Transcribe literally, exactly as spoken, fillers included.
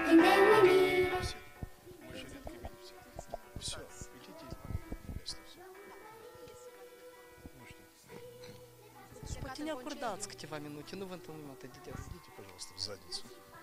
and then we need. Мы еще редко видимся. Все, идите из места. Ну что? Poate ne acordați câteva minute, nu vă întâlnim atât de des. Идите, пожалуйста, в задницу.